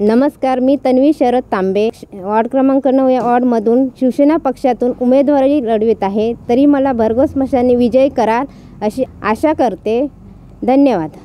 नमस्कार, मी तन्वी शरद तांबे, वॉर्ड क्रमांक 9 या वॉर्डमधून शिवसेना पक्षातून उमेदवारी लढवित आहे. तरी मला भरघोस मताने विजयी कराल अशी आशा करते. धन्यवाद.